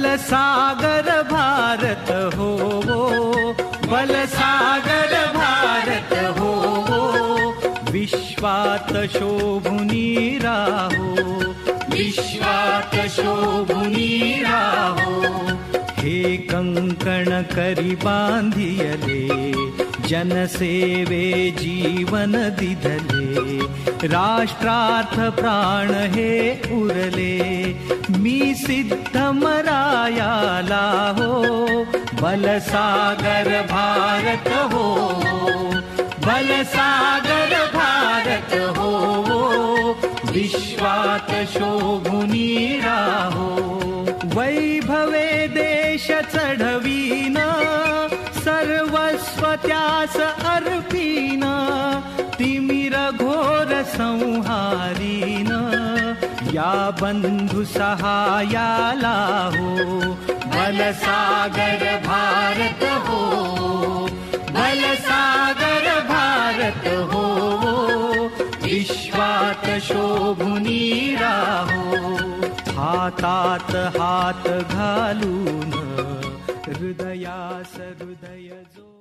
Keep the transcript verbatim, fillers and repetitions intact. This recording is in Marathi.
बलसागर भारत होवो, बलसागर भारत होवो, विश्वात शोभुनी राहो, विश्वात शोभुनी राहो। हे कंकण करी बांधियले, जनसेवे जीवन दिधले, राष्ट्रार्थ प्राण हे उरले, मी सिद्ध मरायाला हो, बलसागर भारत हो, बलसागर भारत हो, विश्वात शोभुनी राहो। वैभवे देश चढवीन, सर्वस्व त्यास अर्पीन, तिमिर घोर संहारीन, या बंधु सहायाला हो, बलसागर भारत हो, बलसागर भारत हो, विश्वात शोभुनी राहो। हातात हात घालून, हृदयास हृदय जो